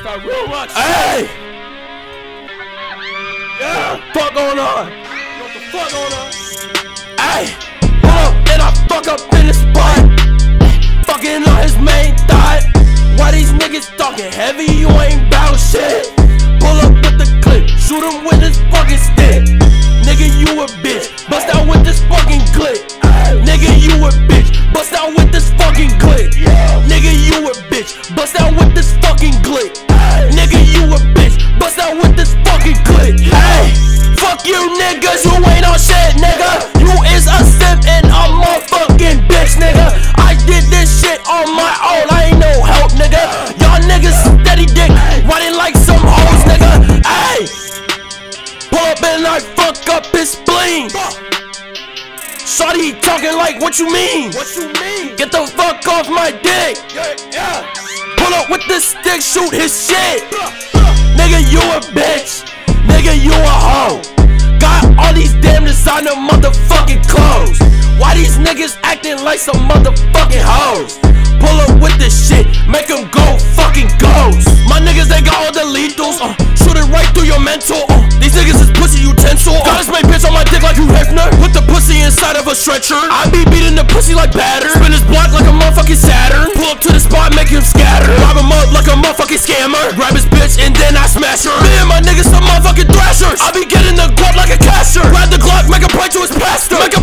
start real much. Hey! Yeah. Fuck going on? What the fuck going on? Hey! Hold up, and I fuck up in the spot. Fucking on his main thought. Why these niggas talking heavy? You ain't bout shit. Pull up with the clip, shoot him with this fucking stick. Nigga, you a bitch. Bust out with this fucking clip. Nigga, you a bitch. Bust out with this fucking clip. Nigga, you a bitch. Bust out with this fucking clip. Nigga, you a bitch. Bust out with this fucking clip. Hey, fuck you niggas, you ain't on shit, nigga. You is a simp and a motherfucking bitch, nigga. I did this shit on my own, I ain't no help, nigga. Y'all niggas steady dick, riding like some hoes, nigga. Hey, pull up and I fuck up his spleen. Shawty talking like, what you mean? What you mean? Get the fuck off my dick. Yeah. Pull up with the stick, shoot his shit. Nigga, you a bitch. Nigga, you a hoe. Got all these damn designer motherfucking clothes. Why these niggas acting like some motherfucking hoes? Pull up with this shit, make them go fucking ghost. My niggas, they got all the lethals. Shoot it right through your mental. These niggas is pussy utensil. Got this main bitch on my dick like you Hefner. Put the pussy inside of a stretcher. I be beating the pussy like batter. Spin his block like a motherfucking Saturn. Pull up to the spot, make him scatter. Rob him up like a motherfucking scammer. Grab his bitch and then I smash her. Me and my niggas some motherfucking thrashers. I be getting the guap like a casher. Grab the Glock, make a point to his pastor. Make